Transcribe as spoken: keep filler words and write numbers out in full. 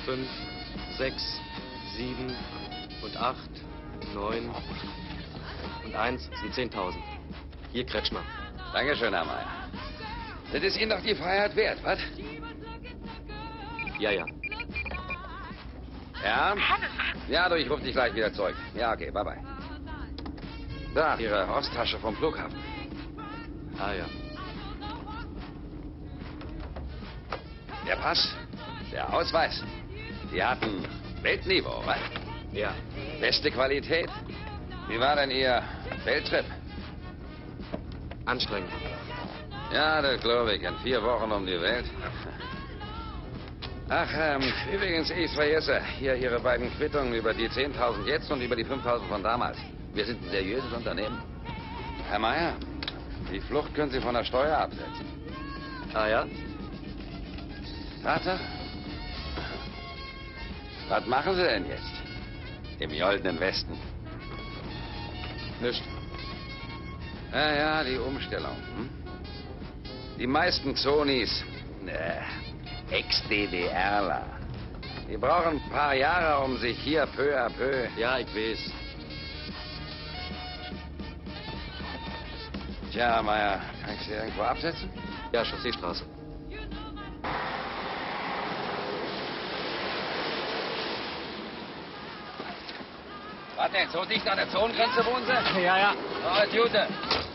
fünf, sechs, sieben und acht, neun und eins sind zehntausend. Hier, Kretschmer. Dankeschön, Herr Meier. Das ist Ihnen doch die Freiheit wert, was? Ja, ja. Ja? Ja, du, ich rufe dich gleich wieder zurück. Ja, okay, bye bye. Da, Ihre Osttasche vom Flughafen. Ah, ja. Der Pass, der Ausweis. Die hatten Weltniveau, was? Ja. Beste Qualität. Wie war denn Ihr Welttrip? Anstrengend. Ja, das glaube ich. In vier Wochen um die Welt. Ach, ähm, übrigens, ich vergesse. Hier Ihre beiden Quittungen über die zehntausend jetzt und über die fünftausend von damals. Wir sind ein seriöses Unternehmen. Herr Meier, die Flucht können Sie von der Steuer absetzen. Ah, ja? Vater? Was machen Sie denn jetzt? Im goldenen Westen. Nicht. Ja, ja, die Umstellung. Hm? Die meisten Zonis, äh, Ex-DDRler, die brauchen ein paar Jahre, um sich hier peu à peu... Ja, ich weiß. Tja, Herr Meier, kann ich Sie irgendwo absetzen? Ja, Chausseestraße. Warte, so dicht an der Zonengrenze wohnen Sie? Ja, ja. Oh, Jute.